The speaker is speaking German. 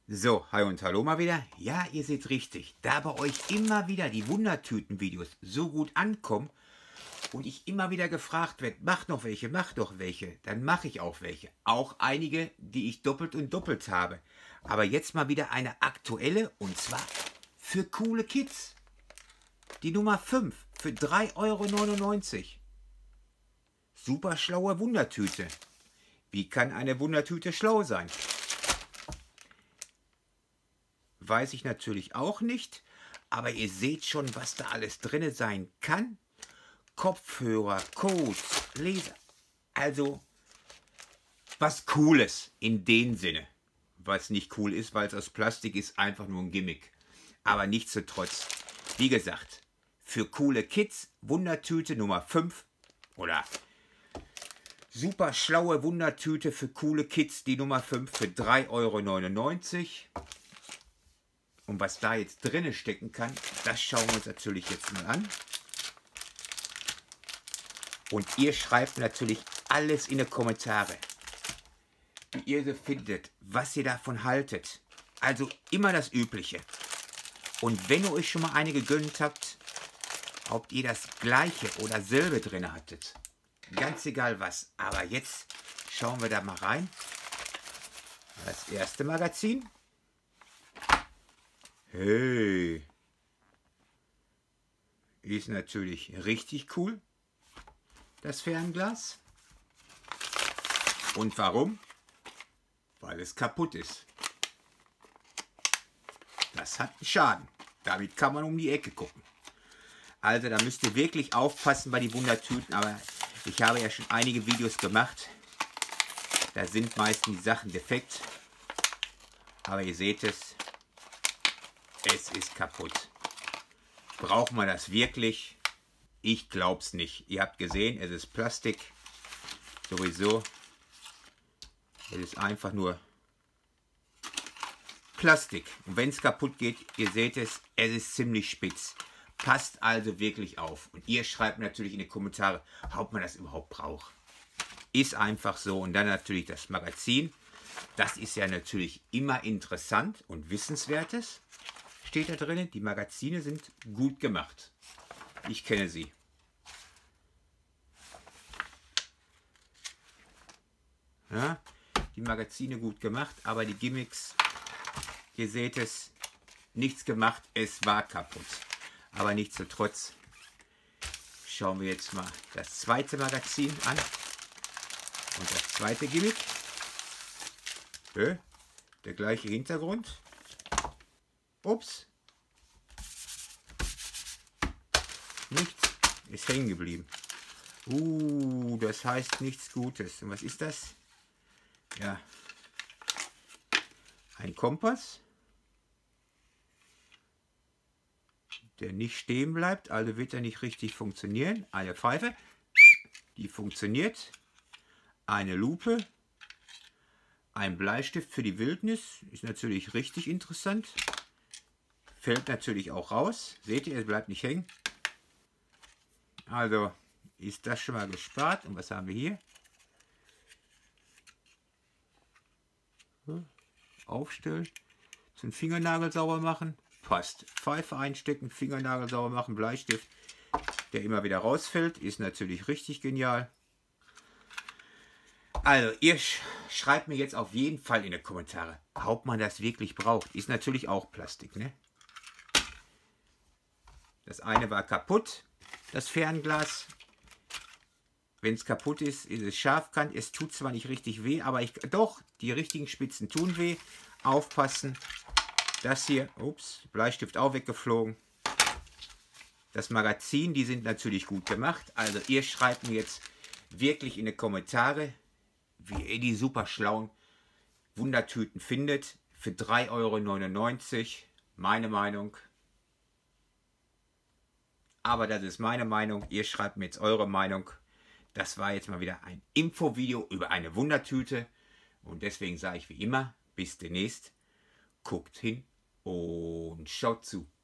So, hi und hallo mal wieder. Ja, ihr seht richtig, da bei euch immer wieder die Wundertüten-Videos so gut ankommen und ich immer wieder gefragt werde, macht noch welche, macht doch welche, dann mache ich auch welche. Auch einige, die ich doppelt und doppelt habe. Aber jetzt mal wieder eine aktuelle und zwar für coole Kids. Die Nummer 5 für 3,99 €. Super schlaue Wundertüte. Wie kann eine Wundertüte schlau sein? Weiß ich natürlich auch nicht, aber ihr seht schon, was da alles drin sein kann. Kopfhörer, Codes, Laser, also was Cooles in dem Sinne. Was nicht cool ist, weil es aus Plastik ist, einfach nur ein Gimmick. Aber nichtsdestotrotz, wie gesagt, für coole Kids, Wundertüte Nummer 5 oder super schlaue Wundertüte für coole Kids, die Nummer 5 für 3,99 €. Und was da jetzt drinne stecken kann, das schauen wir uns natürlich jetzt mal an. Und ihr schreibt natürlich alles in die Kommentare, wie ihr so findet, was ihr davon haltet. Also immer das Übliche. Und wenn ihr euch schon mal eine gegönnt habt, ob ihr das gleiche oder selbe drin hattet. Ganz egal was. Aber jetzt schauen wir da mal rein. Das erste Magazin. Hey, ist natürlich richtig cool, das Fernglas. Und warum? Weil es kaputt ist. Das hat einen Schaden. Damit kann man um die Ecke gucken. Also da müsst ihr wirklich aufpassen bei den Wundertüten, aber ich habe ja schon einige Videos gemacht. Da sind meistens die Sachen defekt. Aber ihr seht es. Es ist kaputt. Braucht man das wirklich? Ich glaube es nicht. Ihr habt gesehen, es ist Plastik. Sowieso. Es ist einfach nur Plastik. Und wenn es kaputt geht, ihr seht es, es ist ziemlich spitz. Passt also wirklich auf. Und ihr schreibt natürlich in die Kommentare, ob man das überhaupt braucht. Ist einfach so. Und dann natürlich das Magazin. Das ist ja natürlich immer interessant und Wissenswertes. Steht da drin, die Magazine sind gut gemacht. Ich kenne sie. Ja, die Magazine gut gemacht, aber die Gimmicks, ihr seht es, nichts gemacht, es war kaputt. Aber nichtsdestotrotz schauen wir jetzt mal das zweite Magazin an und das zweite Gimmick. Der gleiche Hintergrund. Ups. Nichts. Ist hängen geblieben. Das heißt nichts Gutes. Und was ist das? Ja. Ein Kompass. Der nicht stehen bleibt. Also wird er nicht richtig funktionieren. Eine Pfeife. Die funktioniert. Eine Lupe. Ein Bleistift für die Wildnis. Ist natürlich richtig interessant. Fällt natürlich auch raus. Seht ihr, es bleibt nicht hängen. Also ist das schon mal gespart. Und was haben wir hier? Aufstellen. Zum Fingernagel sauber machen. Passt. Pfeife einstecken, Fingernagel sauber machen, Bleistift, der immer wieder rausfällt. Ist natürlich richtig genial. Also ihr schreibt mir jetzt auf jeden Fall in die Kommentare, ob man das wirklich braucht. Ist natürlich auch Plastik, ne? Das eine war kaputt, das Fernglas. Wenn es kaputt ist, ist es scharfkant. Es tut zwar nicht richtig weh, aber doch, die richtigen Spitzen tun weh. Aufpassen. Das hier, ups, Bleistift auch weggeflogen. Das Magazin, die sind natürlich gut gemacht. Also ihr schreibt mir jetzt wirklich in die Kommentare, wie ihr die super schlauen Wundertüten findet. Für 3,99 €. Meine Meinung. Aber das ist meine Meinung. Ihr schreibt mir jetzt eure Meinung. Das war jetzt mal wieder ein Infovideo über eine Wundertüte. Und deswegen sage ich wie immer, bis demnächst. Guckt hin und schaut zu.